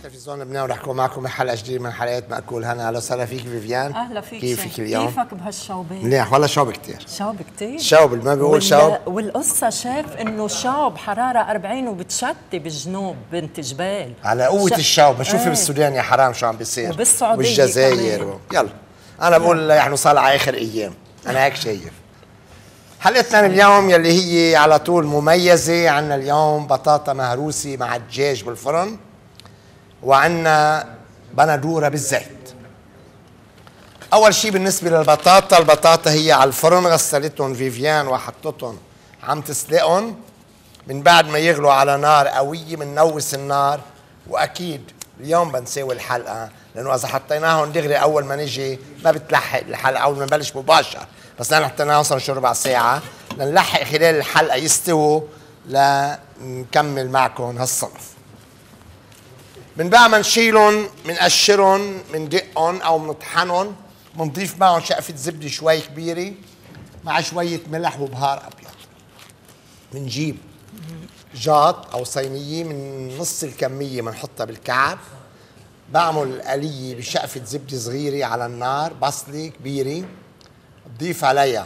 تلفزيون لبنان ورح اكون معكم بحلقه جديده من حلقات مأكول هنا. اهلا وسهلا فيك فيفيان. اهلا فيك. كيفك اليوم؟ كيفك بهالشوبين؟ منيح والله. شوب كثير. شوب كثير. شوب ما بيقول شوب. والقصه شاف انه شوب حراره 40 وبتشتي بالجنوب بنت جبال. على قوه الشوب بشوفي بالسودان يا حرام شو عم بيصير. وبالسعوديه والجزائر يلا انا بقول نحن صار على اخر ايام. انا هيك شايف. حلقتنا اليوم يلي هي على طول مميزه. عندنا اليوم بطاطا مهروسه مع الدجاج بالفرن، وعندنا بندوره بالزيت. اول شيء بالنسبه للبطاطا، البطاطا هي على الفرن غسلتهم فيفيان وحطتهم عم تسلقهم. من بعد ما يغلوا على نار قويه بننوس النار. واكيد اليوم بنساوي الحلقه لانه اذا حطيناهم دغري اول ما نجي ما بتلحق الحلقه اول ما نبلش مباشر، بس نحن حطيناهم صار شي ربع ساعه لنلحق خلال الحلقه يستووا لنكمل معكم هالصنف. من بعد ما نشيلهم منقشرهم مندقهم او منطحنهم بنضيف معهم شقفه زبده شوي كبيره مع شويه ملح وبهار ابيض. بنجيب جاط او صينيه من نص الكميه بنحطها بالكعب. بعمل قليه بشقفه زبده صغيره على النار، بصله كبيره بضيف عليها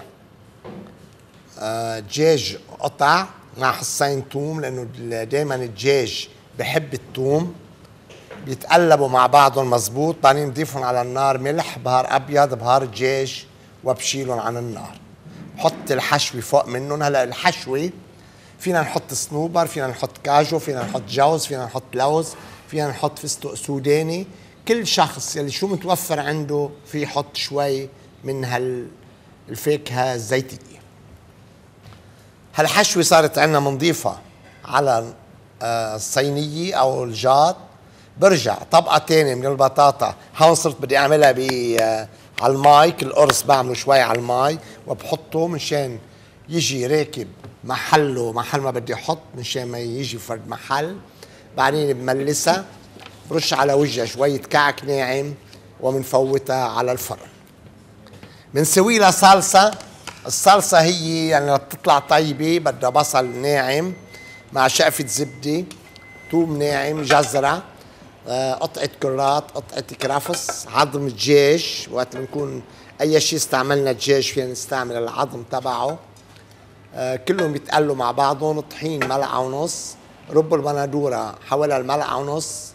دجاج قطع مع حصين ثوم لانه دائما الدجاج بحب الثوم، بيتقلبوا مع بعضهم مزبوط. بعدين بضيفهم على النار ملح، بهار ابيض، بهار دجاج، وبشيلهم عن النار. بحط الحشوه فوق منهم. هلا الحشوه فينا نحط صنوبر، فينا نحط كاجو، فينا نحط جوز، فينا نحط لوز، فينا نحط فستق سوداني. كل شخص يلي شو متوفر عنده في يحط شوي من هالفاكهه الزيتيه. هالحشوه صارت عندنا بنضيفها على الصينيه او الجاط. برجع طبقه ثانيه من البطاطا، هون صرت بدي اعملها على الماي. كل قرص بعمله شوي على الماي وبحطه مشان يجي راكب محله محل ما بدي احط، مشان ما يجي فرد محل. بعدين بملسها، برش على وجهها شويه كعك ناعم وبنفوتها على الفرن. بنسوي لها صلصه. الصلصه هي يعني لتطلع طيبه بدها بصل ناعم مع شقفه زبده، ثوم ناعم، جزره، قطعه كرات، قطعه كرفس، عظم دجاج. وقت بنكون اي شيء استعملنا دجاج فينا نستعمل العظم تبعه. كلهم بيتقلوا مع بعضهم. طحين ملعقه ونص، رب البندوره حوالي الملعقه ونص،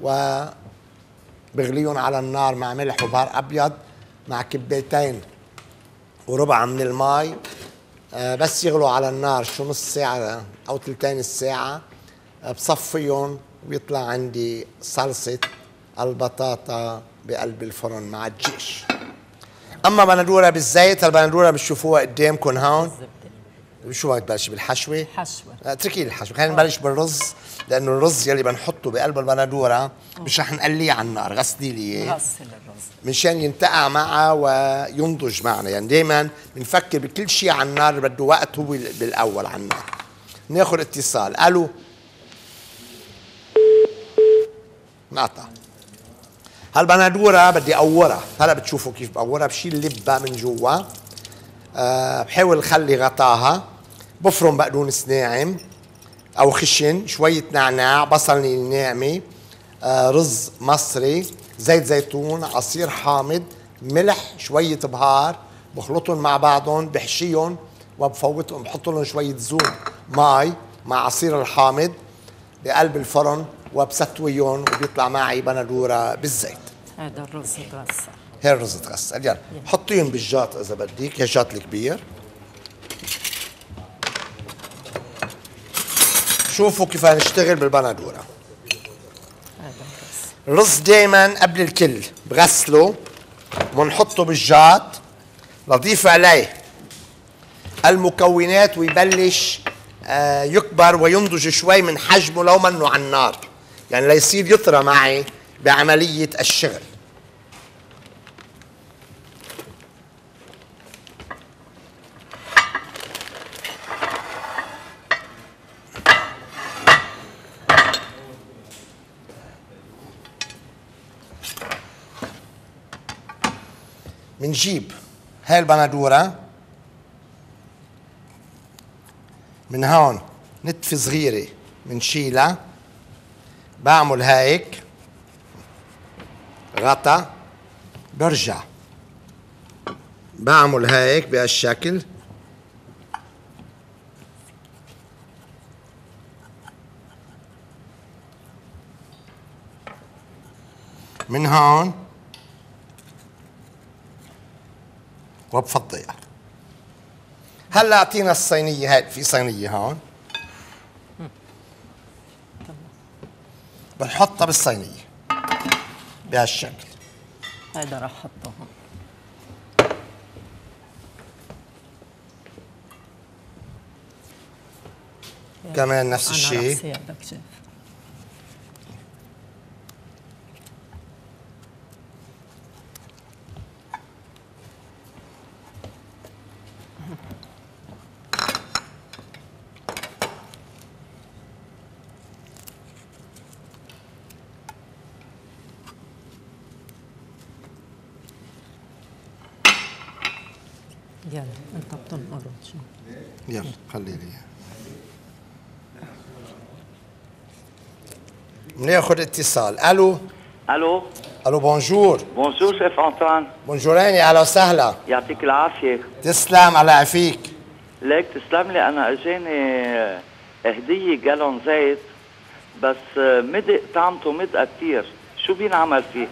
وبغليهم على النار مع ملح وبهار ابيض مع كبايتين وربع من المي. بس يغلوا على النار شو نص ساعه او ثلثين الساعه بصفيهم ويطلع عندي صلصه البطاطا بقلب الفرن مع الدجاج. اما بندوره بالزيت، البندوره بتشوفوها قدامكم هون. شو بدك تبلشي بالحشوه؟ حشوه. اتركي الحشوه، خلينا نبلش بالرز لانه الرز يلي بنحطه بقلب البندوره مش رح نقليه على النار. غسلي لي اياه. غسل الرز مشان ينتقع معه وينضج معنا. يعني دائما بنفكر بكل شيء على النار بده وقت، هو بالاول على النار. ناخذ اتصال. الو. نقطع. هالبندوره بدي اقورها. هلا بتشوفوا كيف بقورها. بشيل اللبه من جوا، بحاول خلي غطاها، بفرم بقدونس ناعم او خشن، شويه نعناع، بصل ناعمه، رز مصري، زيت زيتون، عصير حامض، ملح، شويه بهار. بخلطهم مع بعضهم، بحشيهم وبفوتهم، بحط لهم شويه زوت ماي مع عصير الحامض بقلب الفرن وبستويهم وبيطلع معي بندوره بالزيت. هذا الرز تغسل. هي الرز تغسل. يلا حطيهم بالجاط اذا بدك، يا الجاط الكبير. شوفوا كيف نشتغل بالبندوره. الرز دائما قبل الكل بغسله بنحطه بالجاط، نضيف عليه المكونات ويبلش يكبر وينضج شوي من حجمه لو منه على النار، يعني ليصير يطرى معي بعمليه الشغل. منجيب هاي البندوره من هون نتفه صغيره منشيلها. بعمل هيك غطا، برجع بعمل هيك بهالشكل، من هون وبفضيها. هلا اعطينا الصينيه هاي، في صينيه هون بنحطها بالصينيه بهالشكل. هيدا رح احطه هون. كمان نفس أنا الشيء. رح ساعدك شيف. يلا انت بتنقرض شو؟ يلا خلي لي اياها. بناخذ اتصال. الو. الو. الو بونجور. بونجور شيف انطوان. بونجوريني، اهلا وسهلا. يعطيك العافيه. تسلم، الله يعافيك. ليك تسلم لي، انا اجاني هديه جالون زيت بس مدق طعمته مدقه كثير، شو بينعمل فيه؟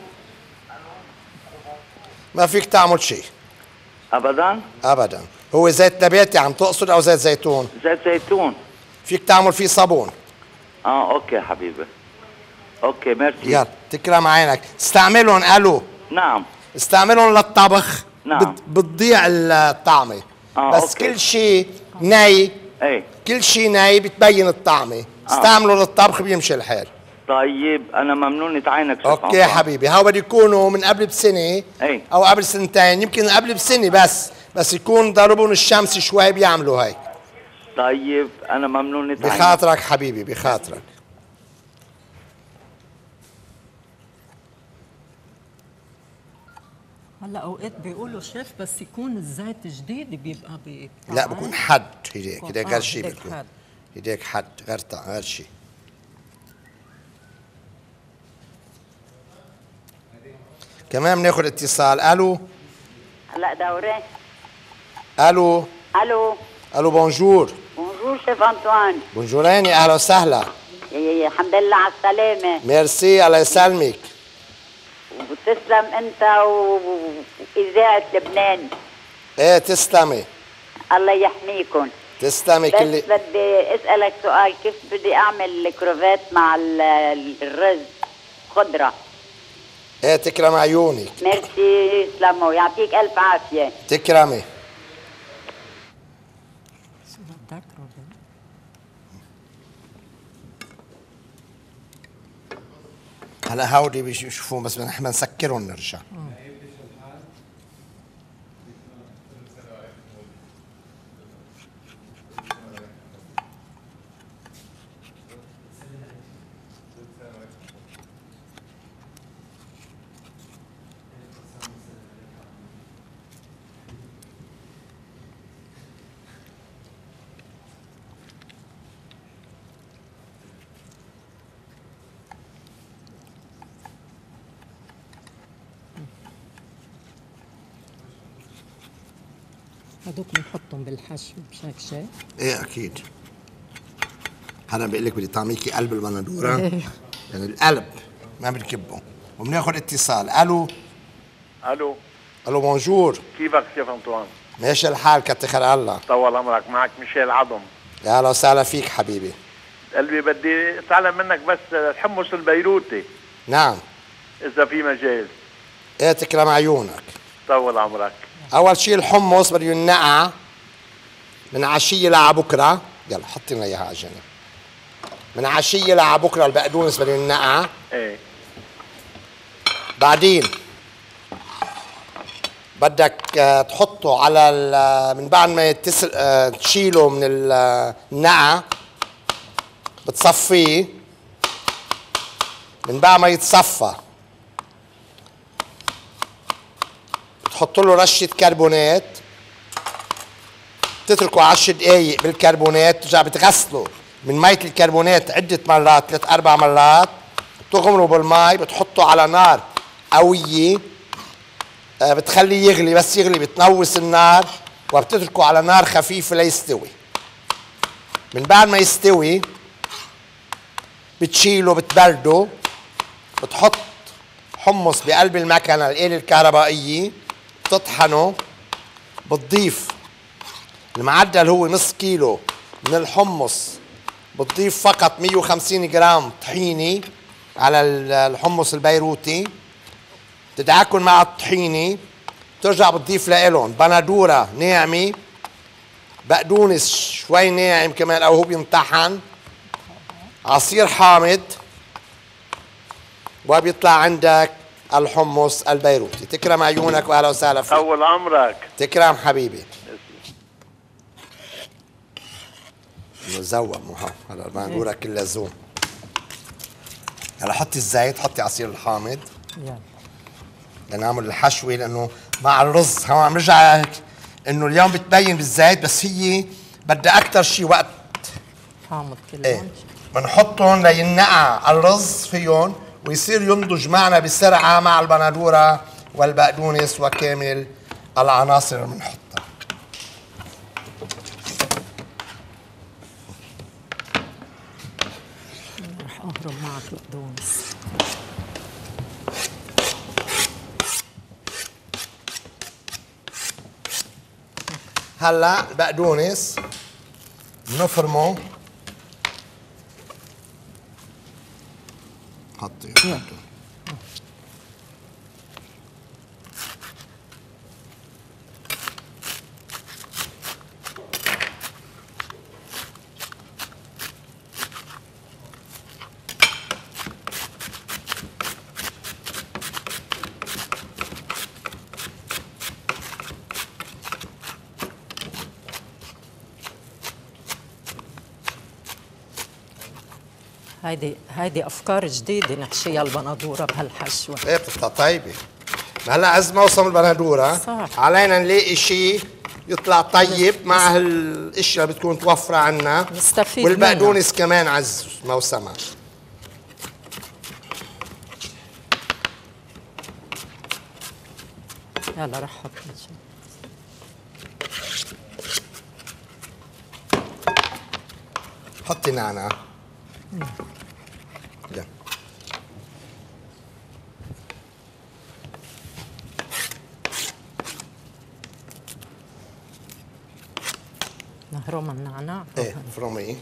ما فيك تعمل شيء ابدا؟ ابدا. هو زيت نباتي عم تقصد او زيت زيتون؟ زيت زيتون. فيك تعمل فيه صابون. اوكي حبيبي. اوكي ميرسي. يلا تكرم عينك. استعملهم. الو. نعم. استعملهم للطبخ. نعم. بتضيع الطعمه. بس أوكي. كل شيء ني. ايه. كل شيء ني بتبين الطعمه. استعملوا للطبخ بيمشي الحال. طيب انا ممنونة عينك شيف اوكي أنطوان. حبيبي. هاو بده يكونوا من قبل بسنه ايه. او قبل سنتين، يمكن قبل بسنه بس يكون ضربون الشمس شوي بيعملوا هيك. طيب انا ممنونة عينك. بخاطرك حبيبي، بخاطرك. هلا اوقات بيقولوا شيف بس يكون الزيت جديد بيبقى لا بكون حد هيك، هيك غير شيء هيك بيكون. حد. هيك حد غير شيء. كمان بناخذ اتصال. الو. هلا دوري. الو. الو. الو بونجور. بونجور شيف انطوان. بونجوريني، اهلا وسهلا. الحمد لله على السلامة. ميرسي، الله يسلمك. وتسلم انت وإذاعة لبنان. ايه تسلمي. الله يحميكم. تسلمي. بس كل بدي اسألك سؤال، كيف بدي اعمل الكروفات مع الرز خضرة؟ ايه تكرم عيونك. ميرسي سلامو، يعطيك الف عافية. تكرمي. شو بدك روبي؟ هلا هودي بيشوفون بس نحن بنسكرهم نرجع. هدوك بنحطهم بالحشو بشكل شيء. ايه اكيد. هلا بقول لك بدي طعميكي قلب البندوره. يعني القلب ما بنكبه. وبناخذ اتصال. الو. الو. الو بونجور. كيفك شيف انطوان؟ ماشي الحال كتر خير الله. طول عمرك. معك ميشيل عظم. يا اهلا وسهلا فيك حبيبي. قلبي بدي اتعلم منك بس الحمص البيروتي نعم. اذا في مجال. ايه تكرم عيونك. طول عمرك. اول شيء الحمص بده ينقع من عشيه لعبكره. يلا حطي لنا اياها على جنب. من عشيه لعبكره البقدونس بده ينقع. ايه. بعدين بدك تحطه على من بعد ما تشيله من النقع بتصفيه. من بعد ما يتصفى بتحط له رشه كربونات، تتركه 10 دقايق بالكربونات، ترجع بتغسله من ميه الكربونات عده مرات 3-4 مرات، تغمره بالماء، بتحطه على نار قوية بتخليه يغلي، بس يغلي بتنوس النار وبتتركه على نار خفيفة ليستوي. من بعد ما يستوي بتشيله بتبرده، بتحط حمص بقلب المكنة الآلة الكهربائية، بتطحنه، بتضيف المعدل هو نص كيلو من الحمص، بتضيف فقط 150 جرام طحينة على الحمص البيروتي، تدعكن مع الطحينة، بترجع بتضيف لإلهم بندورة ناعمة، بقدونس شوي ناعم كمان أو هو بينطحن، عصير حامض، وبيطلع عندك الحمص البيروتي. تكرم عيونك واهلا وسهلا فيك. اول عمرك. تكرم حبيبي. مزوق هلا البندوره كلها زوم. هلا حطي الزيت، حطي عصير الحامض لنعمل الحشوه، لانه مع الرز هون عم نرجع انه اليوم بتبين بالزيت، بس هي بدها اكثر شيء وقت حامض كلهم. ايه بنحطهم لينقع الرز فيهم ويصير ينضج معنا بسرعه مع البندوره والبقدونس وكامل العناصر اللي بنحطها. رح اهرب معك بقدونس. هلا البقدونس بنفرمه، حطي هيدي افكار جديده نحشيها البندوره بهالحشوه. ايه بتطلع طيبه. هلا عز موسم البندوره صح. علينا نلاقي شيء يطلع طيب مع هالاشياء اللي بتكون توفره عنا، نستفيد والبقدونس كمان عز موسمها. يلا رح احط حطي نعناع. لا نهرم النعناع. ايه فرمي.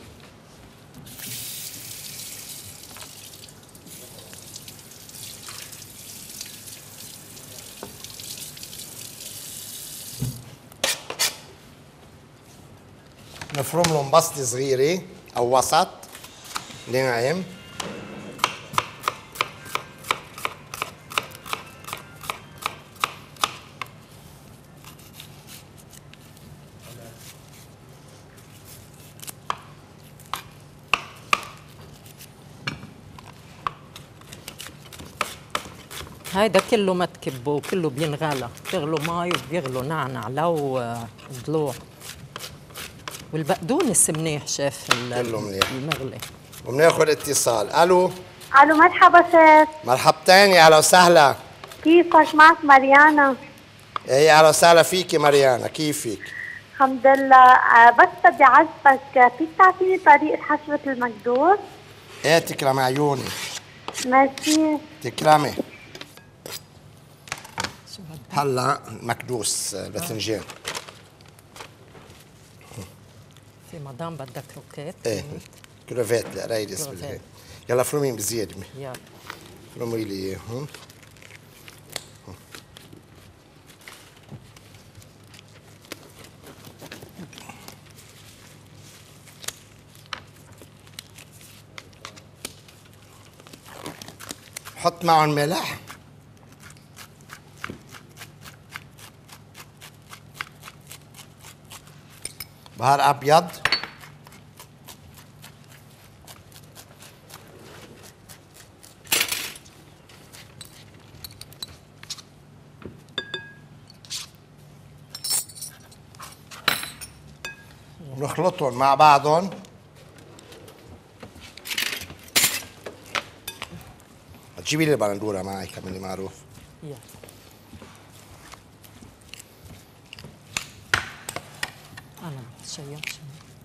نفرم لهم بسطة صغيرة أو وسط ناعم. هيدا كله ما تكبوه، كله بينغلى، بيغلوا مي وبيغلوا نعنع لو ضلوع. والبقدونس منيح شيف كله منيح المغلي. وبناخذ اتصال. الو الو مرحبا شيف. مرحبتين، يا اهلا وسهلا. كيفك؟ معك مريانا. يا اهلا وسهلا فيكي مريانا، كيفك؟ الحمد لله. بس بدي اعرفك، فيك تعطيني طريقة حشوة المقدور؟ ايه تكرمي عيوني. ميرسي. تكرمي. هلا مكدوس باذنجان. في مدام بدك روكيت؟ ايه كروفيت. لا ريدس بالهي. يلا فرمي بزيادة. يلا فرمي لي اياهم. حط معهم ملح. بهار ابيض. نخلطهم مع بعضهم. تجيبي لي البندوره معي كمان معروف. يلا أنا ما بتشيرش.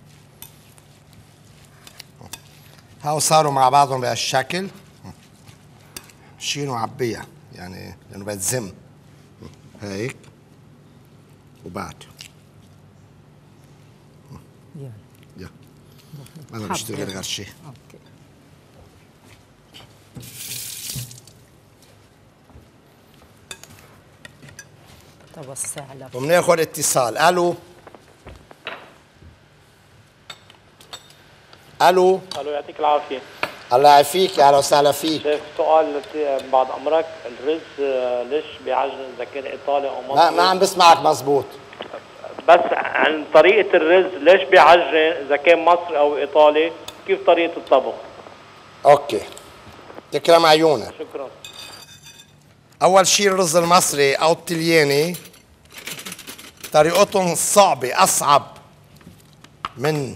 هاو صاروا مع بعضهم بهالشكل. شيلوا عبيها يعني لأنه بتزم هيك وبعد. يلا يلا أنا بشتغل غير شيء. أوكي. توسع لك. وبناخذ اتصال. الو الو. الو يعطيك العافيه. الله يعافيك، اهلا وسهلا فيك. شيف سؤال بعد امرك، الرز ليش بيعجن اذا كان ايطالي او مصري؟ ما عم بسمعك مزبوط. بس عن طريقه الرز ليش بيعجن اذا كان مصري او ايطالي؟ كيف طريقه الطبخ؟ اوكي تكرم عيونك. شكرا. اول شيء الرز المصري او الطلياني طريقتهم صعبه، اصعب من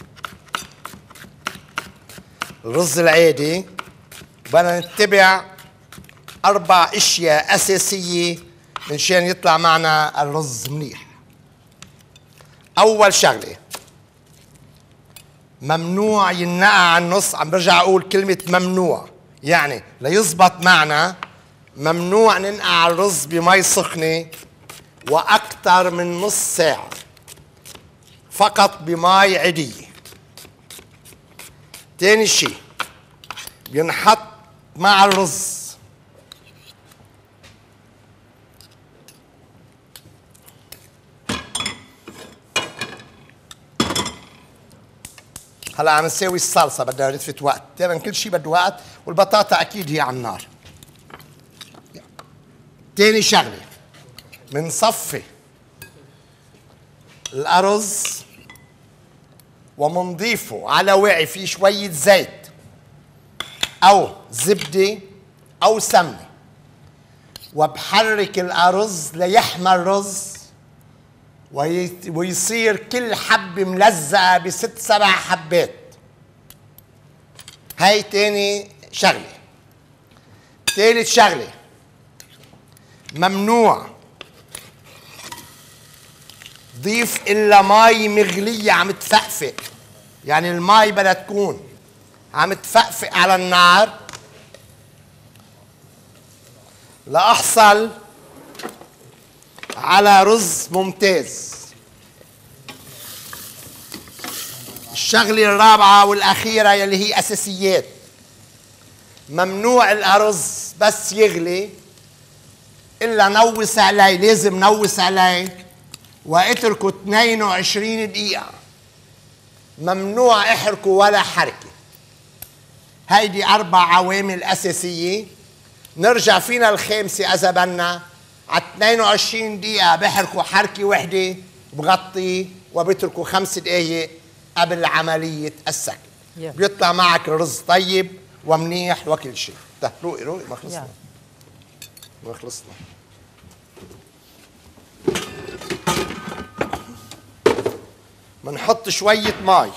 الرز العادي. بدنا نتبع 4 اشياء اساسيه منشان يطلع معنا الرز منيح. اول شغله ممنوع ينقع على النص. عم برجع اقول كلمه ممنوع، يعني ليزبط معنا ممنوع ننقع الرز بمي سخنه واكثر من نص ساعه، فقط بمي عاديه. تاني شيء بينحط مع الرز هلا عم نساوي الصلصه، بدها نتفة وقت، دائما كل شيء بده وقت، والبطاطا اكيد هي على النار. تاني شغله منصفي الارز ومنضيفه على وعي فيه شويه زيت او زبده او سمنه، وبحرك الارز ليحمى الرز ويصير كل حبه ملزقه ب6 7 حبات. هاي تاني شغله. تالت شغله ممنوع ضيف الا مي مغليه عم تفقفق، يعني المي بدها تكون عم تفقفق على النار لأحصل على رز ممتاز. الشغلة الرابعة والأخيرة يلي هي أساسيات، ممنوع الأرز بس يغلي إلا نوس عليه، لازم نوس عليه واتركه 22 دقيقة. ممنوع احركه ولا حركة. هيدي 4 عوامل أساسية. نرجع فينا الخامسة إذا بدنا. على 22 دقيقة بحركوا حركة وحدة، بغطي وبتركوا 5 دقايق قبل عملية السكن. بيطلع معك الرز طيب ومنيح وكل شيء. ده روقي ما خلصنا. ما خلصنا. بنحط شوية مي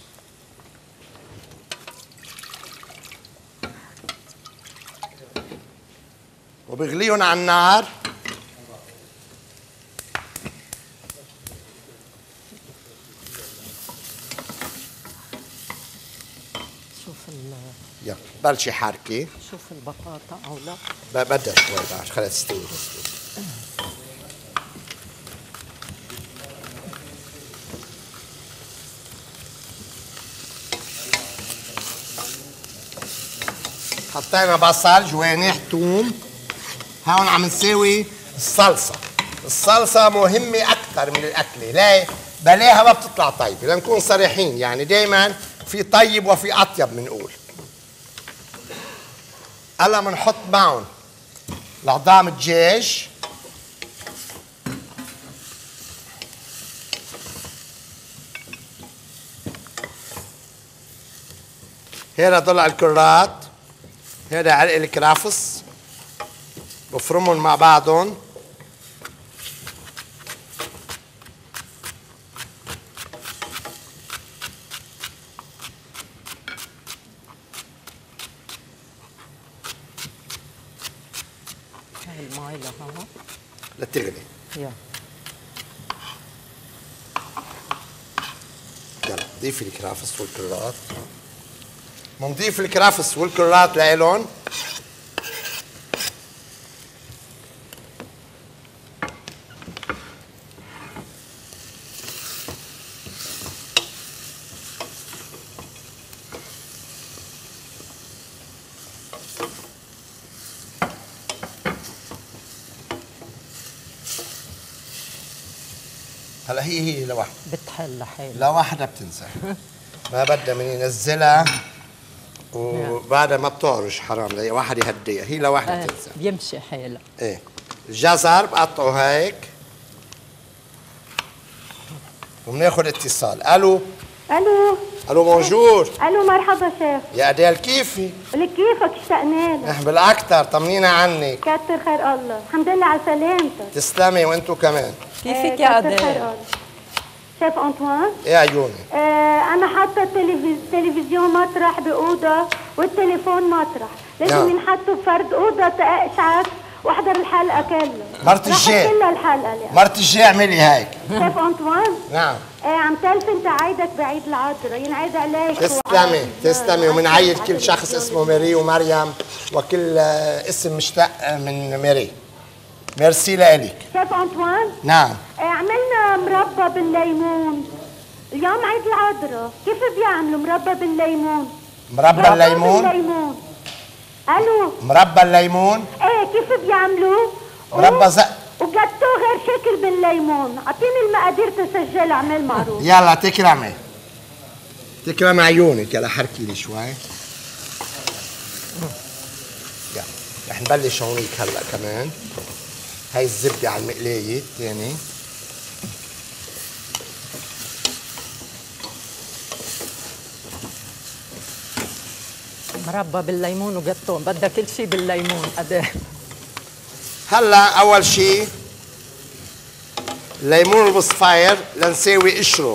وبغليهم على النار. شوف يلا بلشي حركي. شوف البطاطا او لا بدها شوي بعد، خليها تستوي. حطينا بصل، جوانح، ثوم. هون عم نساوي الصلصة. الصلصة مهمة أكثر من الأكلة. ليه؟ بلاها ما بتطلع طيبة، لنكون صريحين، يعني دايما في طيب وفي أطيب بنقول. هلا بنحط معهم العظام الدجاج، هنا ضلع الكرات، هذا علق الكرافس، بفرمهم مع بعضهم. المي لهون لتغلي. يلا يلا ضيفي الكرافس والكرات. بنضيف الكرافس والكرات لإلهم. هلا هي لوحدها بتحل حالها. لوحدها بتنزل. ما بدها من ينزلها وبعدها ما بتعرج حرام لي واحد يهديها، هي لوحدها بتنزل. بيمشي حالها. ايه الجزر بقطعه هيك وبناخذ اتصال. الو الو الو موجود. الو مرحبا شيف. يا اديل كيفي؟ ولك كيفك اشتقنا لك. نحن بالاكثر طمنينا عنك. كتر خير الله. الحمد لله على سلامتك. تسلمي وانتو كمان. كيفك يا كتر خير أديل؟ الله. شيف أنطوان ايه عيوني. أنا حاطة التلفزيون مطرح بأوضة والتليفون مطرح، لازم نعم. ينحطوا بفرد أوضة تقشعك واحضر الحلقة كلها. مرت الجاي. كلها الحلقة اليوم. مرت الجاي اعملي هيك. شيف أنطوان نعم. عم تلفن تعايدك بعيد العذرة، ينعاد عليك. تسلمي تسلمي ومنعيد كل شخص اسمه ماري ومريم وكل اسم مشتق من ماري. ميرسي لإلك. شيف أنطوان نعم. عملنا مربى بالليمون اليوم عيد العذرة، كيف بيعملوا مربى بالليمون؟ مربى الليمون. بالليمون. الو مربى الليمون. ايه كيف بيعملوه؟ مربى وجاتو غير شكل بالليمون، اعطيني المقادير تسجل اعمل معروف. يلا تكرمي تكرمي عيونك. يلا حركي لي شوي. يلا رح نبلش هونيك هلا كمان. هاي الزبدة على المقلاية الثاني. مربى بالليمون وقطون، بدها كل شيء بالليمون. أديل هلا اول شيء الليمون البصفاير لنساوي قشره،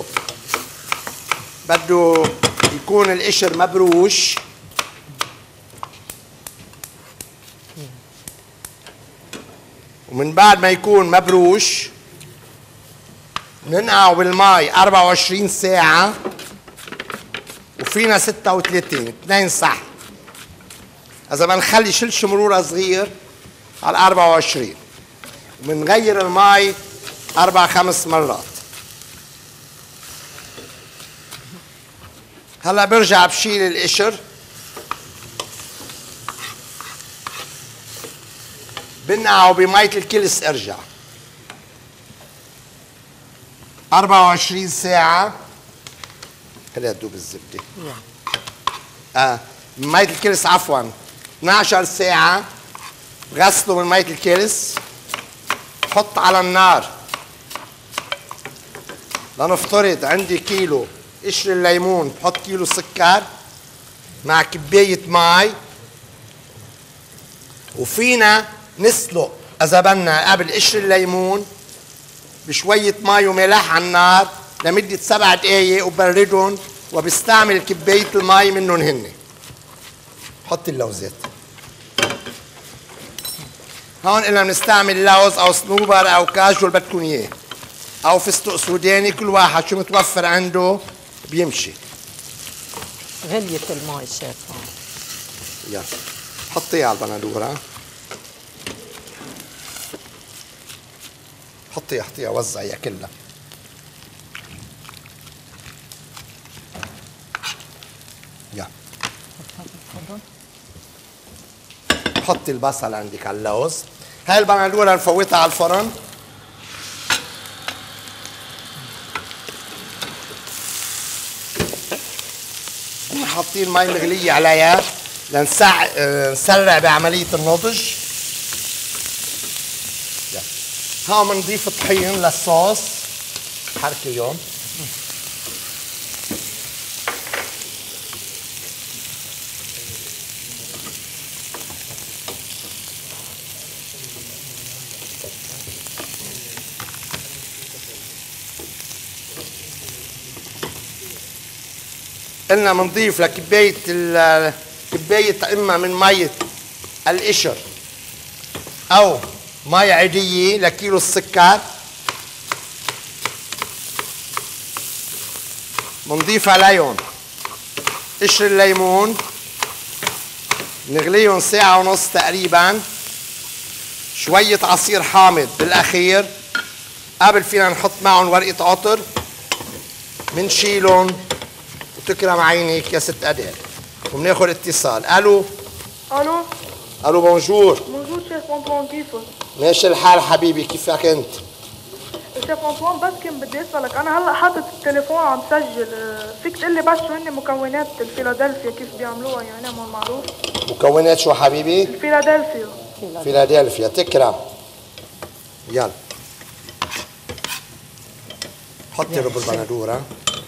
بده يكون القشر مبروش. ومن بعد ما يكون مبروش ننقعه بالماء 24 ساعة وفينا 36 2 صح. إذا بنخلي شلش مرورة صغير على 24 وبنغير الماء 4-5 مرات. هلا برجع بشيل القشر بنقعه بمية الكلس. ارجع 24 ساعة. خليها تدوب الزبدة. مية الكلس عفوا 12 ساعة. غسله من مية الكلس. حط على النار. لنفترض عندي كيلو قشر الليمون، بحط كيلو سكر مع كباية مي. وفينا نسلق اذا بدنا قبل قشر الليمون بشوية مي وملح على النار لمدة 7 دقايق وبردهم، وبستعمل كباية المي منهم هن. حط اللوزات هون. قلنا بنستعمل لوز او صنوبر او كاجو اللي بدكم اياه او فستق سوداني، كل واحد شو متوفر عنده بيمشي. غليت الماء شيف. يلا حطيها على البندورة. حطيها وزعيها كلها. يلا حطي البصل عندك على اللوز. هاي البندورة نفوتها على الفرن. حاطين مي مغلية عليها لنسرع بعملية النضج. هون بنضيف طحين للصوص. حركيهم. قلنا بنضيف كباية اما من مية القشر او مي عادية لكيلو السكر. بنضيف عليهم قشر الليمون، نغليهم ساعة ونص تقريبا. شوية عصير حامض بالأخير، قبل فينا نحط معهم ورقة عطر. منشيلهم وتكرم عينك يا ست أدير. وبناخد اتصال. ألو. الو. ألو بونجور. بونجور شيف أنطوان، كيفك؟ ماشي الحال حبيبي، كيفك أنت؟ شيف أنطوان بس كنت بدي أسألك، أنا هلا حاطط التليفون عم سجل، فيك تقول لي بس شو هن مكونات الفيلادلفيا كيف بيعملوها يعني مو معروف؟ مكونات شو حبيبي؟ الفيلادلفيا. فيلادلفيا، تكرم. يلا حطي رب البندورة.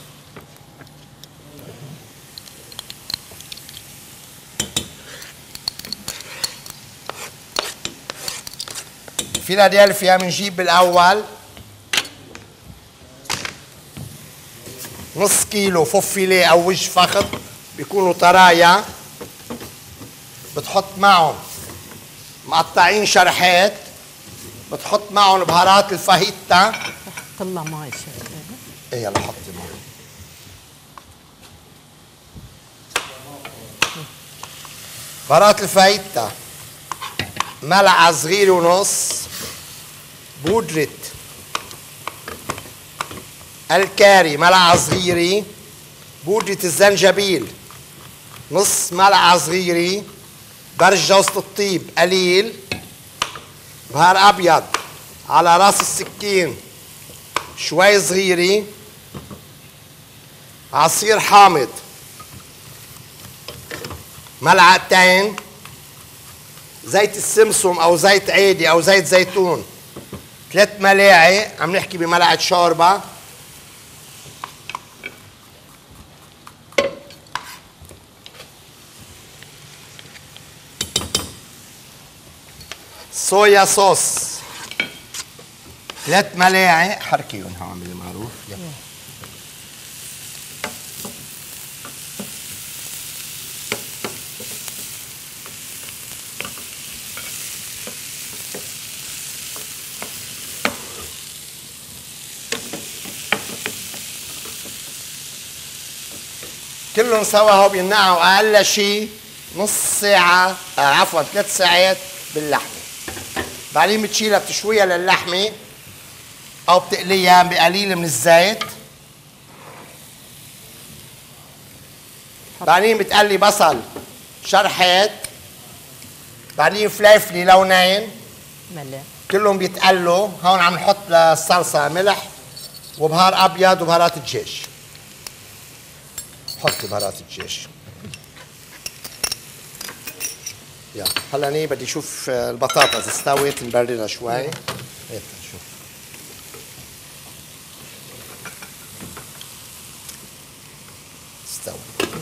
فيلادلفيا بنجيب بالاول نص كيلو فوفيليه او وجه فخذ بيكونوا طرايا. بتحط معهم مقطعين شرحات، بتحط معهم بهارات الفاهيتا. طلع مي شوي. ايه يلا حطي مي. بهارات الفاهيتا، ملعقة صغيرة ونص بودرة الكاري، ملعقة صغيرة بودرة الزنجبيل، نص ملعقة صغيرة برش جوزة الطيب قليل، بهار أبيض على راس السكين شوي صغيرة، عصير حامض ملعقتين، زيت السمسم او زيت عادي او زيت زيتون 3 ملاعق، عم نحكي بملعقة شوربة، صويا صوص 3 ملاعق، حركيهم هون بالمعروف. يلا كلهم سوا هو بينقعوا اقل شيء نص ساعة، عفوا 3 ساعات باللحمة. بعدين بتشيلها بتشويها للحمة أو بتقليها بقليل من الزيت. بعدين بتقلي بصل شرحات، بعدين فليفلي لونين ملح، كلهم بيتقلوا. هون عم نحط للصلصة ملح وبهار أبيض وبهارات الدجاج. حطي بهارات الدجاج. يلا هلا ني بدي اشوف البطاطا اذا استوت، نبردها شوي. هيك نشوف. استوت.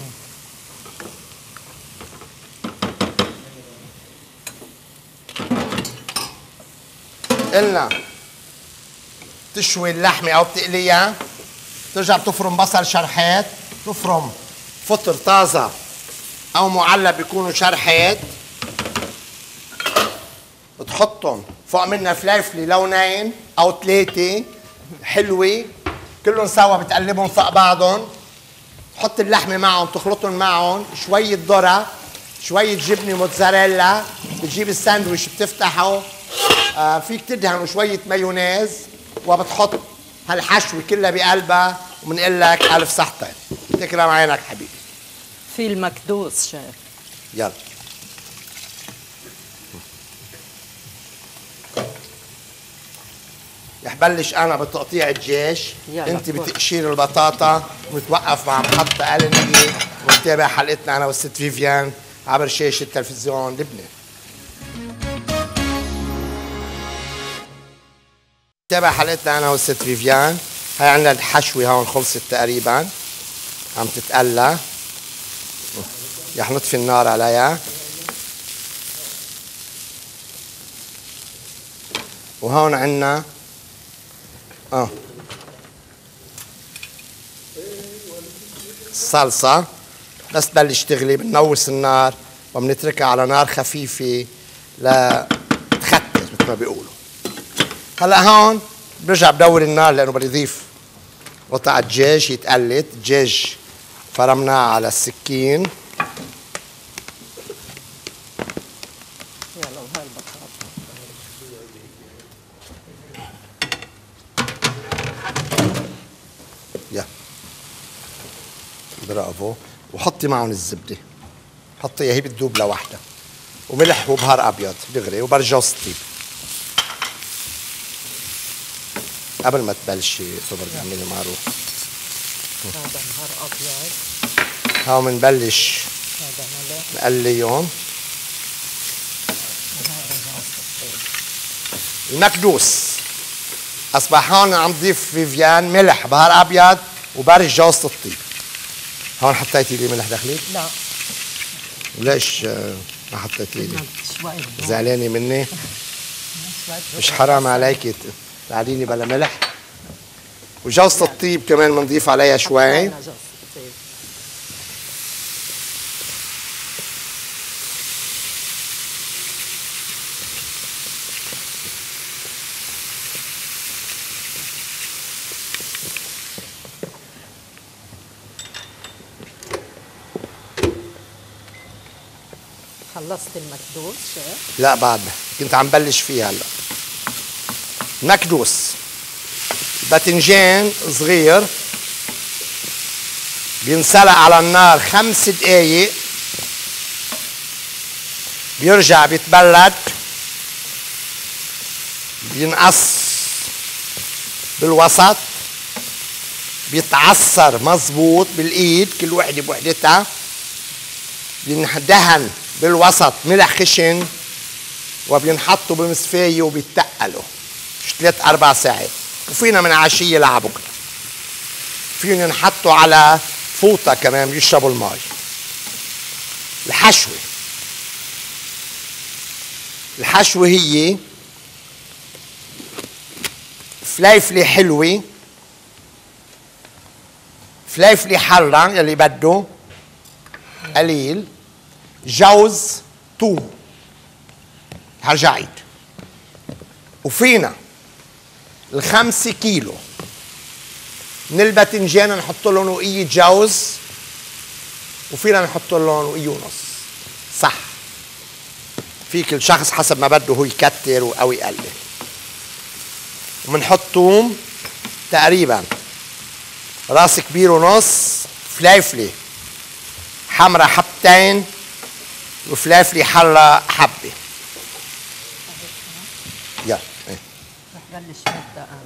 قلنا تشوي اللحمه او بتقليها، ترجع بتفرم بصل شرحات، تفرم فطر طازه او معلب بيكونوا شرحات، بتحطهم فوق منها فليفلي لونين او 3 حلوه، كلهم سوا بتقلبهم فوق بعضهم. تحط اللحمه معهم، تخلطهم معهم، شويه ذره، شويه جبنه موتزاريلا، بتجيب الساندويش بتفتحه، فيك تدهن شويه مايونيز، وبتحط هالحشوه كلها بقلبها، وبنقول لك الف صحتين. تكرم عينك حبيبي. في المكدوس شيف. يلا رح بلش انا بتقطيع الدجاج، انت بتقشير البطاطا، ونتوقف مع محطة قلنية ونتابع حلقتنا انا والست فيفيان عبر شاشة تلفزيون لبنان. نتابع حلقتنا انا والست فيفيان. هاي عندنا الحشوة هون خلصت تقريبا، عم تتقلى، رح نطفي النار عليها. وهون عندنا الصلصة، بس تبلش تغلي بنوس النار وبنتركها على نار خفيفة لتختر، ما بيقولوا. هلا هون برجع بدور النار لانه بدي اضيف قطع الدجاج يتقلت. الدجاج فرمناه على السكين. يلا وهاي البطاطا. يا برافو. وحطي معهم الزبده، حطيها هي بتذوب لوحدها، وملح وبهار ابيض دغري وبرجوز الطيب قبل ما تبلشي صبر تعملي معروف. هذا نهار ابيض. هاو بنبلش هذا ملح. نقليهم. المكدوس اصبح هون عم ضيف فيفيان ملح بهار ابيض وبرش جوزة الطيب. هون حطيتي لي ملح داخلي؟ لا. وليش ما حطيتي لي؟ شوي زعلانه مني؟ مش حرام عليكي تعاليني بلا ملح؟ وجوزة الطيب كمان بنضيف عليها شوي. خلصت المكدوس شيف؟ لا بعد كنت عم بلش فيه هلا. مكدوس باذنجان صغير بينسلق على النار 5 دقايق، بيرجع بيتبلد، بينقص بالوسط، بيتعصر مظبوط بالايد كل وحده بوحدتها، بيندهن بالوسط ملح خشن، وبينحطوا بمصفايه وبيتقلوا 3-4 ساعات. وفينا من عشيه لعبكره فينا نحطوا على فوطه كمان بيشربوا المي. الحشوه هي فليفله حلوه، فليفله حاره يلي بده قليل، جوز، ثوم، هرجع عيد. وفينا 5 كيلو من الباذنجان نحط لهم وقية جوز، وفينا نحط لهم وقية ونص. صح، في كل شخص حسب ما بده هو يكتر او يقلل. وبنحط ثوم تقريبا راس كبير ونص، فليفله حمرا حبتين، وفليفله حرة حبه. يلا رح بلش مدة انا.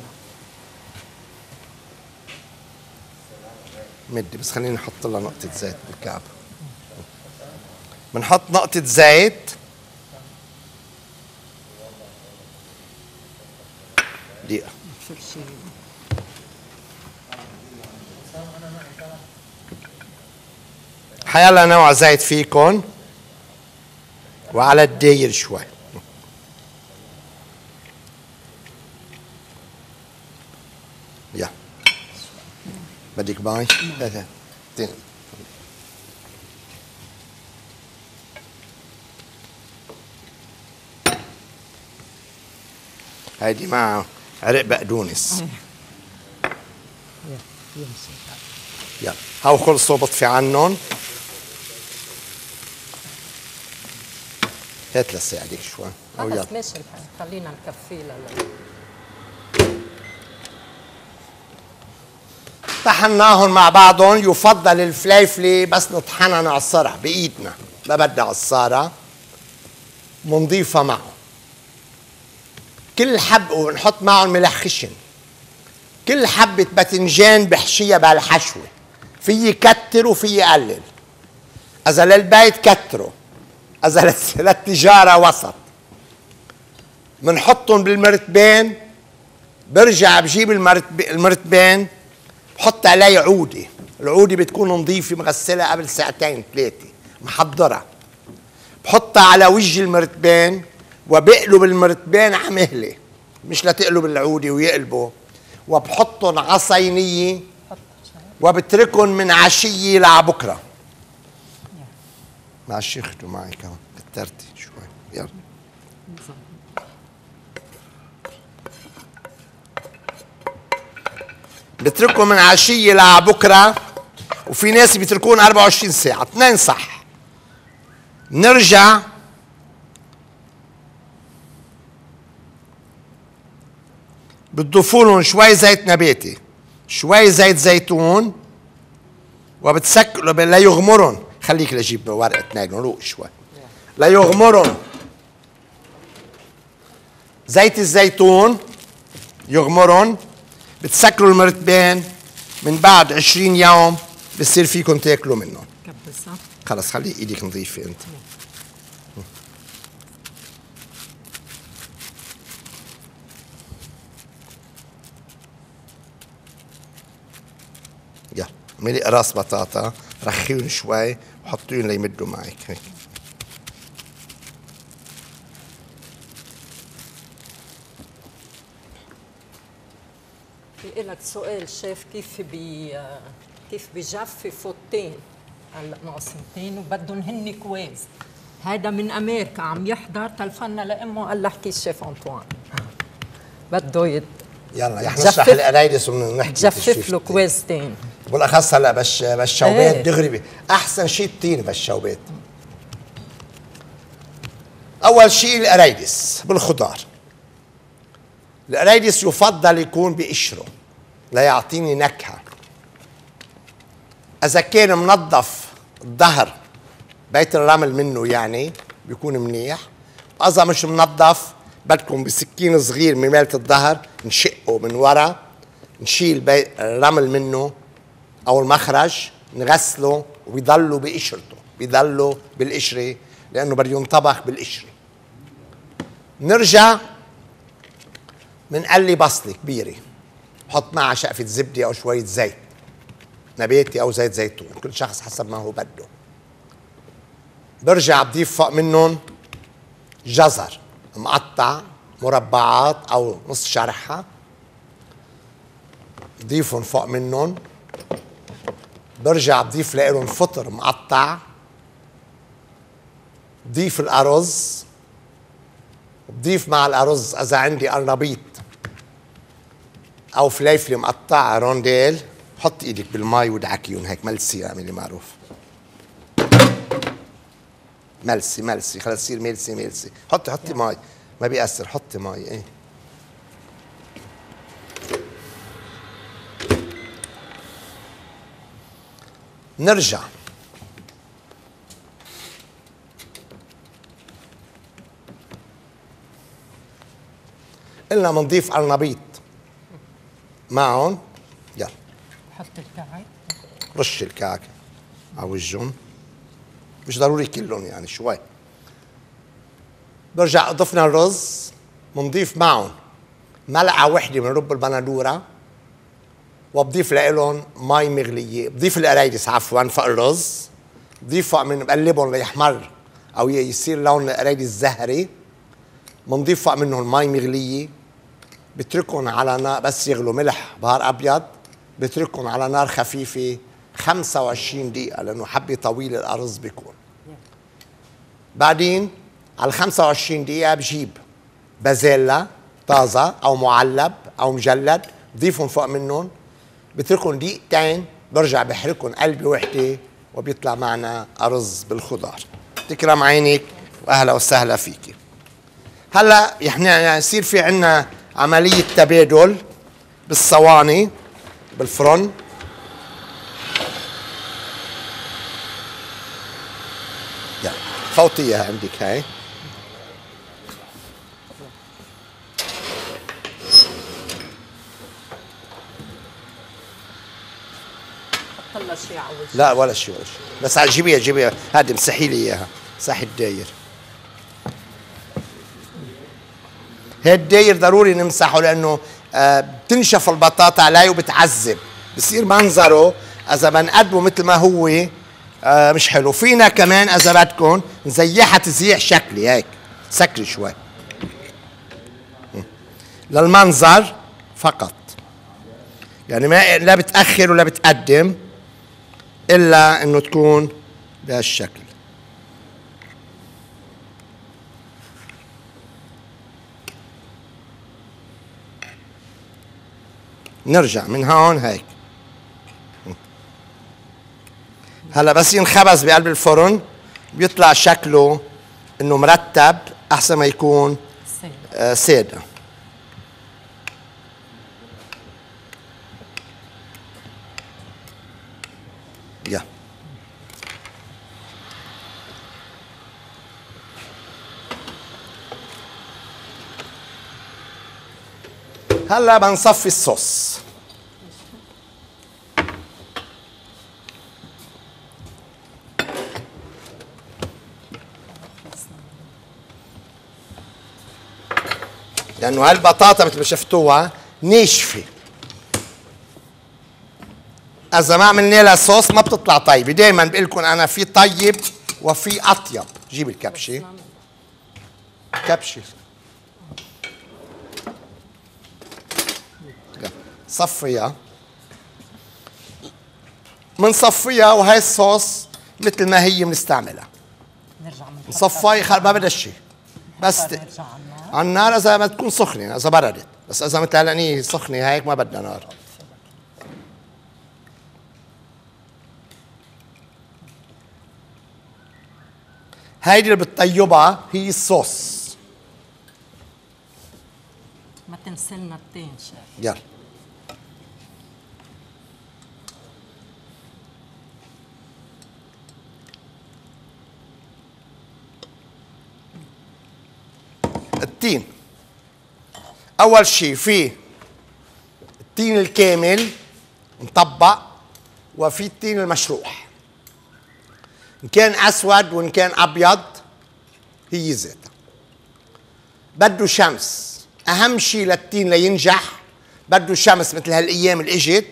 مدي بس خليني نحط لها نقطة زيت بالكعب. بنحط نقطة زيت دقيقة. شو الشيء؟ حيلا نوع زيت فيكن، وعلى الداير شوي. يا بدك باي؟ لا هيدي مع عرق بقدونس. يلا هاو خلصوا، بطفي عنهم. هات لساعدك شوي. او يلا ماشي الحال، خلينا نكفيه طحناهم مع بعضهم. يفضل الفليفله بس نطحنها نعصرها بايدنا، ما بدها عصاره. بنضيفها معه كل حبه، ونحط معهم ملح خشن. كل حبه باذنجان بحشيها بهالحشوه، في يكتر وفي يقلل. اذا للبيت كتروا، اذا للتجاره وسط. بنحطهم بالمرتبين، برجع بجيب المرتبين بحط عليه عودة. العودة بتكون نظيفة مغسلة قبل 2-3 محضرة. بحطها على وجه المرتبين وبقلب المرتبين على مهلة، مش لتقلب العودة ويقلبوا. وبحطهم على صينية وبتركهم من عشية لعبكرة. مع الشيخ معي كمان كترتي شوي. يلا بتركهم من عشيه لبكره، وفي ناس بيتركون 24 ساعه، اثنين صح. نرجع بتضيفوا لهم شوي زيت نباتي، شوي زيت زيتون، وبتسكروا لا يغمرهم. خليك لجيب ورقه نايلون، روق شوي. لا يغمرهم زيت الزيتون، يغمرهم. بتسكروا المرتبين، من بعد 20 يوم بصير فيكم تاكلوا منهم. كبسها. خلص خلي ايدك نظيفه انت. يلا اعملي قراص بطاطا، رخيهم شوي وحطيهم ليمدوا معك هيك. في لك سؤال شيف، كيف بجففوا التين؟ هلا ناقصتين وبدهم هن كويس. هذا من امريكا عم يحضر، تلفنا لامه قال له احكي الشيف انطوان بده يلا يا نشرح القرايدس ونحكي. تجفف له كويس تين، بالاخص هلا بالشوبات دغري. احسن شيء التين بالشوبات. اول شيء القرايدس بالخضار. القرايدس يفضل يكون بقشره ليعطيني نكهه. اذا كان منظف الظهر بيت الرمل منه يعني بيكون منيح. اذا مش منظف بدكم بسكين صغير من مالة الظهر نشقه من ورا، نشيل الرمل منه او المخرج، نغسله وبيضلوا بقشرته، بيضلوا بالقشره لانه بده ينطبخ بالقشره. نرجع منقلي بصله كبيره، بحط معها شقفه زبده او شويه زيت نباتي او زيت زيتون، كل شخص حسب ما هو بده. برجع بضيف فوق منهم جزر مقطع مربعات او نص شرحه، بضيفهم فوق منهم. برجع بضيف لهم فطر مقطع، بضيف الارز، بضيف مع الارز اذا عندي قرنبيط او فليفله مقطعه رونديل. حط ايدك بالمي ودعكيهم هيك ملسي، اعملي معروف. ملسي ملسي، خلص تصير ملسي ملسي. حطي مي، ما بيأثر. حطي مي. ايه نرجع قلنا بنضيف قرنبيط معهم. يلا حط الكعك، رش الكعك على وجههم، مش ضروري كلهم يعني شوي. برجع ضفنا الرز، بنضيف معهم ملعقه وحده من رب البندوره، وبضيف لهم مي مغليه. بضيف القرايدس عفوا فوق الرز، بضيف فوق من بقلبهم ليحمر او يصير لون القرايدس زهري. بنضيف فوق منهم مي مغليه، بتركهم على نار بس يغلوا ملح بهار ابيض، بتركهم على نار خفيفه 25 دقيقه لانه حبه طويل الارز بيكون. بعدين على 25 دقيقه بجيب بازيلا طازه او معلب او مجلد، بضيفهم فوق منهم، بتركهم دقيقتين، برجع بحركهم قلبه وحده وبيطلع معنا ارز بالخضار. تكرم عينك واهلا وسهلا فيكي. هلا يعني يصير في عندنا عمليه تبادل بالصواني بالفرن. يلا فوتي اياها عندك هاي. طلع شيء على وجهك. لا ولا شيء ولا شيء، بس جيبيها هادي مسحي لي اياها، مسحي الداير. هي الداير ضروري نمسحه لانه بتنشف البطاطا عليه وبتعذب، بصير منظره اذا بنقدمه مثل ما هو مش حلو. فينا كمان اذا بدكم نزيحها تزيح شكلي هيك، سكري شوي للمنظر فقط، يعني ما لا بتأخر ولا بتقدم الا انه تكون بهالشكل. نرجع من هون هيك. هلا بس ينخبز بقلب الفرن بيطلع شكله انه مرتب احسن ما يكون ساده. يا هلا بنصفي الصوص. لانه هالبطاطا مثل ما شفتوها ناشفه، اذا ما عملنا لها صوص ما بتطلع طيبه. دائما بقول لكم انا في طيب وفي اطيب. جيب الكبشه، كبشه صفيها، منصفيها وهي الصوص مثل ما هي بنستعملها. نصفي ما بدها شيء، بس على النار اذا ما تكون سخنه، اذا بردت. بس اذا مثل هلأني سخنه هيك ما بدنا نار. هيدي اللي بتطيبها هي الصوص. ما تنسلنا التين شيف. يلا التين. اول شيء في التين الكامل مطبق، وفي التين المشروح، ان كان اسود وان كان ابيض هي زيتها. بده شمس، اهم شيء للتين لينجح بده شمس مثل هالايام اللي اجت،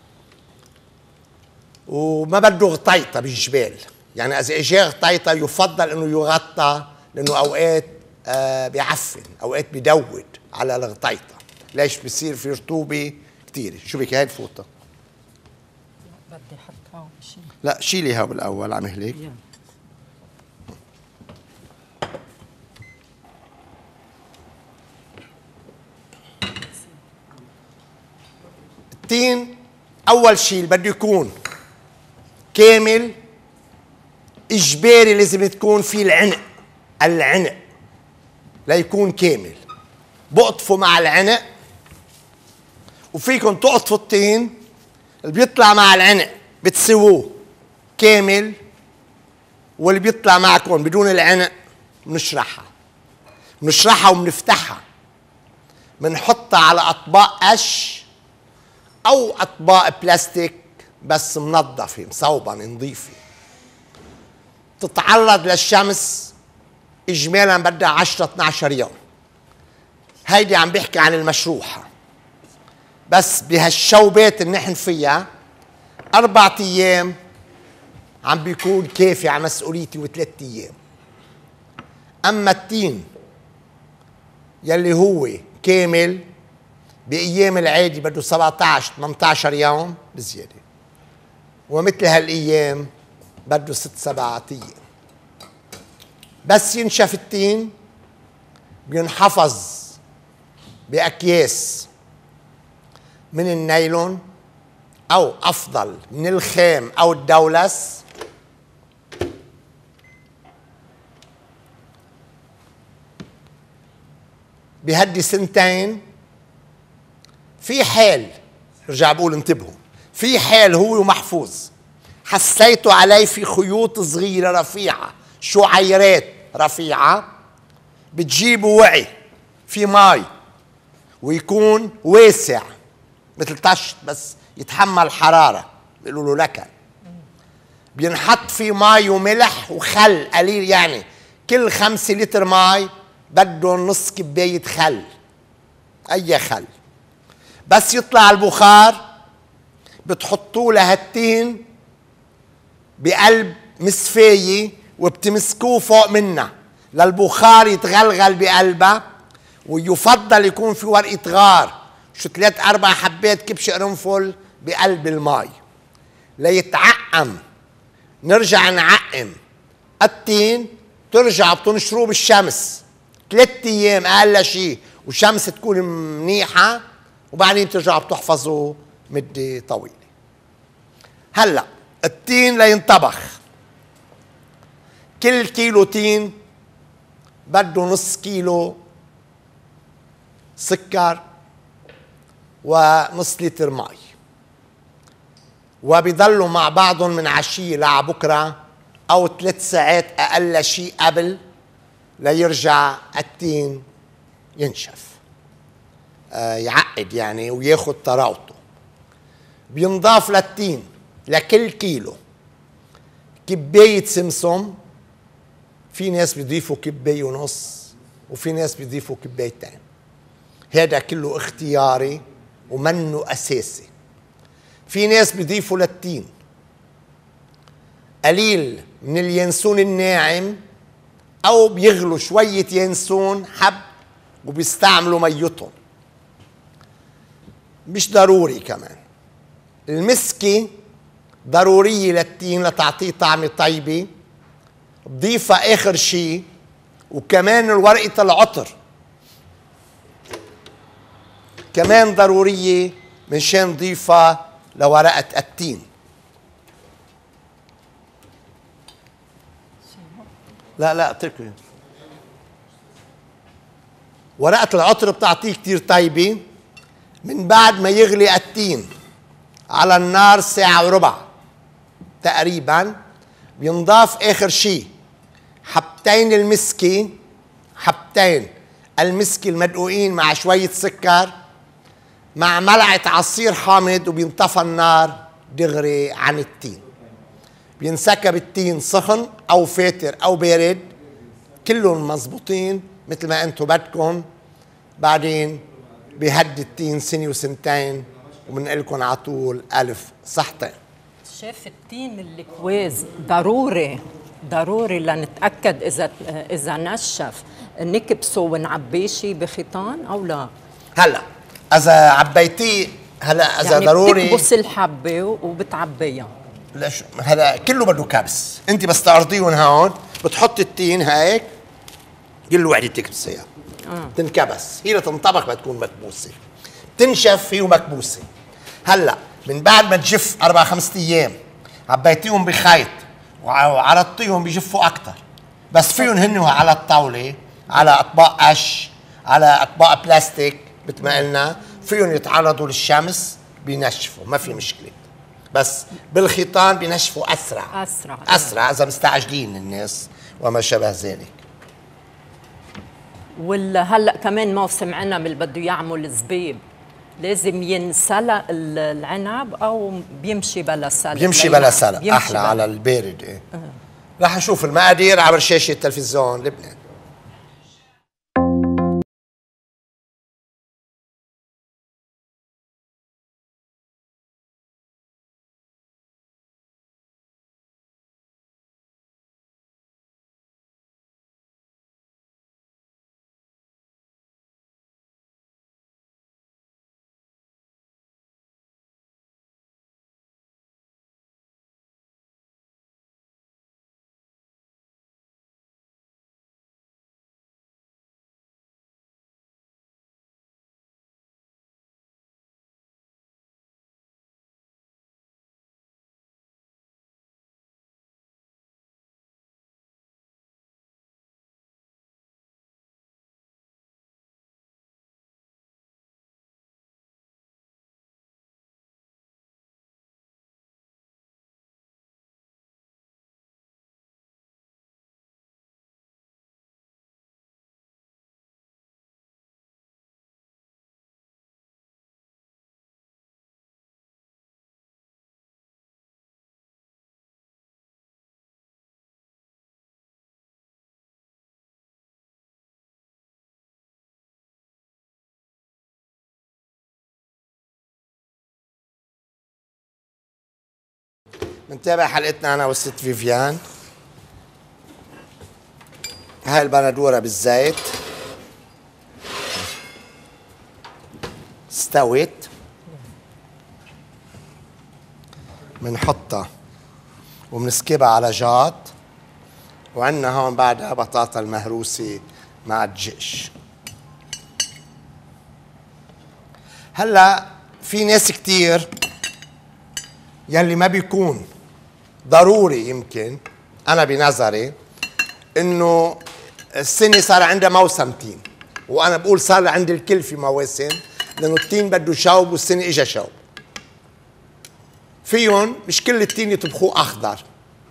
وما بده غطيطه بالجبال. يعني اذا اجى غطيطه يفضل انه يغطى، لانه اوقات بيعفن، اوقات بيدود على الغطيطه. ليش؟ بصير في رطوبه كثيره. شو بك هاي الفوطه؟ بدي احطها بشيء. لا شيليها بالاول، عم هيك. التين اول شيء بده يكون كامل، اجباري لازم تكون في العنق ليكون كامل. بقطفوا مع العنق، وفيكم تقطفوا التين اللي بيطلع مع العنق بتسووه كامل، واللي بيطلع معكم بدون العنق بنشرحها وبنفتحها، بنحطها على اطباق قش او اطباق بلاستيك بس منظفه مصوبه نظيفه، تتعرض للشمس اجمالا بدها 10-12 يوم. هيدي عم بحكي عن المشروحه. بس بهالشوبات اللي نحن فيها 4 ايام عم بيكون كافي على مسؤوليتي، و3 ايام. اما التين يلي هو كامل بايام العادي بده 17-18 يوم بزياده، ومثل هالايام بده 6-7 ايام. بس ينشف التين بينحفظ باكياس من النايلون، او افضل من الخام او الدولس. بهدي 2 سنين. في حال برجع بقول انتبهوا، في حال هو محفوظ حسيتوا عليه في خيوط صغيرة رفيعة، شعيرات رفيعة، بتجيبوا وعي في مي ويكون واسع مثل طشت بس يتحمل حرارة، بيقولوا له لكن. بينحط فيه مي وملح وخل قليل، يعني كل 5 لتر مي بدهم نص كباية خل، أي خل. بس يطلع البخار بتحطوه لهالتين بقلب مصفاية وبتمسكوه فوق منها للبخار يتغلغل بقلبها، ويفضل يكون في ورقة غار، شو 3-4 حبات كبش قرنفل بقلب الماء ليتعقم. نرجع نعقم التين، ترجع بتنشروه بالشمس 3 ايام اقل شيء، والشمس تكون منيحة، وبعدين بترجعوا بتحفظوا مدة طويلة. هلا التين لينطبخ، كل كيلو تين بده نص كيلو سكر ونص لتر مي، وبيضلوا مع بعضهم من عشية لعبكرة أو 3 ساعات أقل شيء قبل ليرجع التين ينشف، يعقد يعني وياخد طراوته. بينضاف للتين لكل كيلو كباية سمسم، في ناس بيضيفوا كباية ونص وفي ناس بيضيفوا كبايتين، هذا كله اختياري ومنه أساسي. في ناس بيضيفوا للتين قليل من اليانسون الناعم أو بيغلوا شوية يانسون حب وبيستعملوا ميتهم، مش ضروري. كمان المسكة ضرورية للتين لتعطيه طعمة طيبة، بضيفها آخر شيء. وكمان ورقة العطر كمان ضرورية منشان نضيفها لورقة التين. لا اتركي. ورقة العطر بتعطيه كتير طيبة. من بعد ما يغلي التين على النار 1.25 ساعة تقريبا، بينضاف آخر شيء حبتين المسكة، حبتين المسكة المدقوقين مع شوية سكر مع ملعقة عصير حامض، وبينطفى النار دغري عن التين. بينسكب التين سخن أو فاتر أو بارد، كلهم مزبوطين مثل ما أنتم بدكم. بعدين بيهدي التين سنة وسنتين، وبنقلكم على طول ألف صحتين. شيف التين الكويز ضروري لنتأكد إذا نشف نكبسه ونعبيه شي بخيطان أو لا؟ هلا إذا عبيتيه، هلا إذا يعني ضروري بتكبس الحبة وبتعبيها. ليش؟ هلا كله بده كبس. أنت بس تعرضيهم هون، بتحط التين هيك كل وحدة تكبسيها تنكبس، هي لتنطبخ بتكون مكبوسة، تنشف فيه مكبوسة. هلا من بعد ما تجف 4-5 أيام عبيتيهم بخيط وعرضتيهم بيجفوا أكتر، بس فيهم هن على الطاولة على أطباق قش، على أطباق بلاستيك مثل ما قلنا، فيهم يتعرضوا للشمس بينشفوا، ما في مشكلة. بس بالخيطان بينشفوا أسرع إذا مستعجلين الناس وما شابه ذلك. هلا كمان موسم عنب اللي بده يعمل زبيب، لازم ينسلق العنب او بيمشي بلا سلق؟ بيمشي بلا سلق احلى على البارد. ايه رح نشوف المقادير عبر شاشه تلفزيون لبنان. منتابع حلقتنا أنا والست فيفيان. هاي البندورة بالزيت استوت، منحطها ومنسكبها على جاط، وعندنا هون بعدها بطاطا المهروسة مع الدجاج. هلا في ناس كتير يلي ما بيكون ضروري، يمكن انا بنظري انه السنه صار عندها موسمتين، وانا بقول صار عند الكل في مواسم، لانه التين بده شوب والسنه اجى شوب. فيهم مش كل التين يطبخوه اخضر،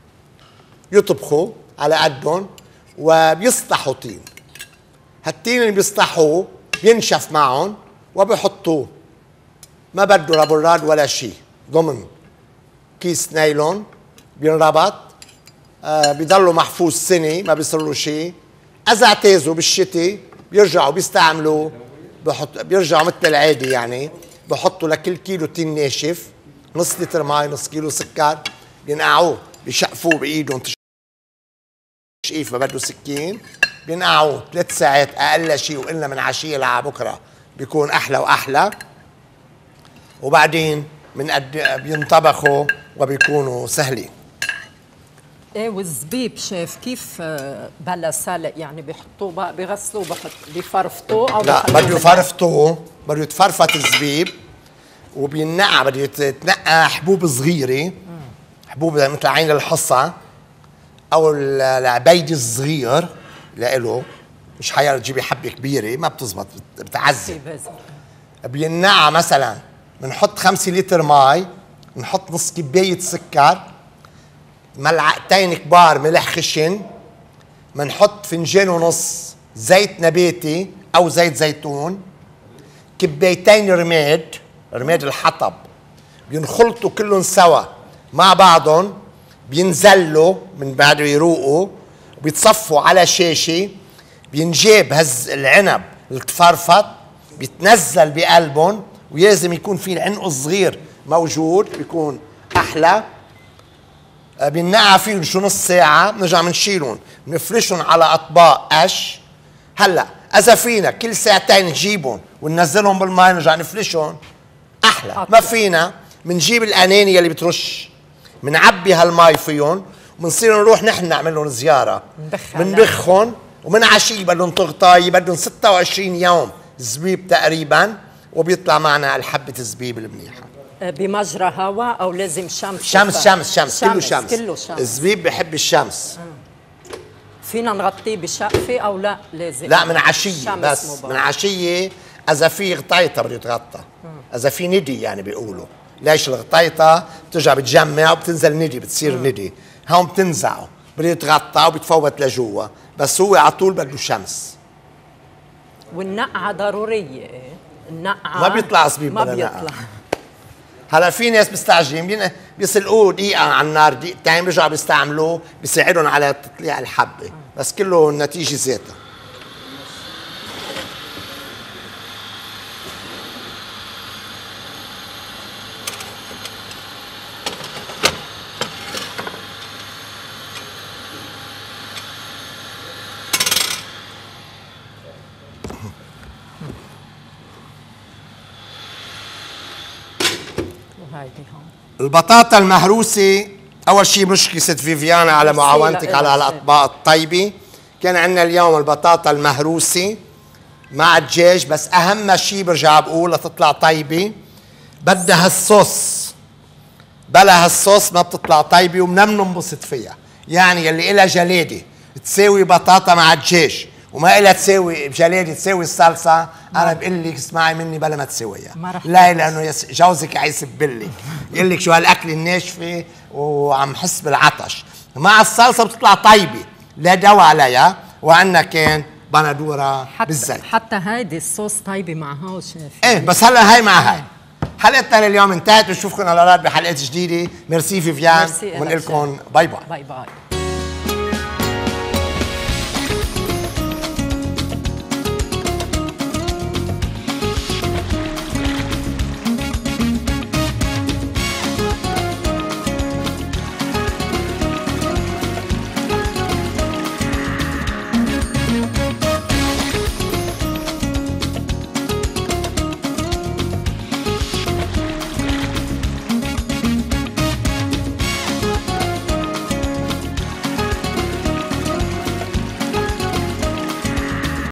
يطبخوا على قدهم وبيسطحوا طين. هالتين اللي بيسطحوه بينشف معهم وبيحطوه، ما بده لا براد ولا شيء، ضمن كيس نايلون بينربط، بيضلوا محفوظ سنه ما بيصير له شيء. اذا اعتازوا بالشتاء بيرجعوا بيستعملوا، بيرجعوا مثل العادي، يعني بحطوا لكل كيلو تين ناشف نص لتر مي، نص كيلو سكر، بينقعوه، بيشقفوه بايدهم تشقيف، ما بده سكين، بينقعوه 3 ساعات اقل شيء، وقلنا من عشيه لبكره بيكون احلى واحلى. وبعدين بينطبخوا وبيكونوا سهلين. ايه والزبيب شيف كيف بلا سلق؟ يعني بيحطوه بقى بيغسلوه بيفرفطوه او لا بده يفرفطوه، بده يتفرفط الزبيب وبينقع، بده يتنقى حبوب صغيره، حبوب مثل عين الحصى او العبيد الصغير لإله، مش حيار تجيبي حبه كبيره ما بتزبط، بتعذب. بينقع مثلا بنحط 5 لتر مي، بنحط نص كبايه سكر، ملعقتين كبار ملح خشن، بنحط فنجان ونص زيت نباتي او زيت زيتون، كبايتين رماد الحطب، بينخلطوا كلهم سوا مع بعضهم، بينزلوا من بعد يروقوا وبيتصفوا على شاشه، بينجاب هز العنب التفرفط بيتنزل بقلبهم، ولازم يكون في العنق الصغير موجود بيكون احلى. بننقع فيهم شو نص ساعه، بنرجع بنشيلهم بنفرشهم على اطباق قش. هلا اذا فينا كل ساعتين نجيبهم وننزلهم بالماء نرجع نفرشهم احلى. ما فينا بنجيب الاناني اللي بترش، بنعبي هالماء فيهم وبنصير نروح نحن نعمل لهم زياره، بنبخهم ومن عشيه بدهم تغطاي، بدهم 26 يوم زبيب تقريبا، وبيطلع معنا الحبه الزبيب المنيحه. بمجرى هواء او لازم شمس؟ شمس كله شمس. الزبيب بحب الشمس. فينا نغطيه بشقفه او لا لازم؟ لا من عشيه بس، من عشيه. اذا في غطيطه بده يتغطى، اذا في ندي يعني بيقولوا. ليش الغطيطه بترجع بتجمع وبتنزل ندي، بتصير ندي، هون بتنزعه بده يتغطى وبتفوت لجوا، بس هو على طول بده شمس. والنقعه ضروريه. النقعه ما بيطلع زبيب ما بيطلع. هلا في ناس بيستعجلين بيسلقوه دقيقة على النار، دقيقتين بيرجعوا بيستعملوه، بيساعدهم على تطليع الحبة، بس كله النتيجة ذاتها. البطاطا المهروسة أول شيء بنشكي ست فيفيانا على معاونتك على هالأطباق الطيبة. كان عندنا اليوم البطاطا المهروسة مع الدجاج، بس أهم شيء برجع بقول لتطلع طيبة بدها هالصوص، بلا هالصوص ما بتطلع طيبة ومنا بننبسط فيها. يعني يلي إلها جلادة تساوي بطاطا مع الدجاج وما إلها تساوي جلادة تساوي الصلصة، أنا بقول لك اسمعي مني بلا ما تسويها. لا لأنه جوزك حيسبلك يقول لك شو هالأكل الناشفة وعم حس بالعطش. مع الصلصة بتطلع طيبة لا دواء عليها، وعندنا كان بندورة بالزيت. حتى هيدي الصوص طيبة معها وشايف. إيه بس هلا هاي مع هاي. حلقتنا لليوم انتهت، بنشوفكم على الأرض بحلقات جديدة. ميرسي فيفيان، ونقول لكم باي باي. باي باي.